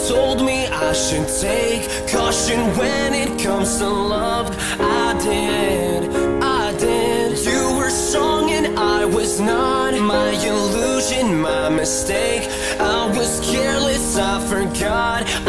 told me I should take caution when it comes to love. I did. You were strong and I was not. My illusion, my mistake. I was careless, I forgot.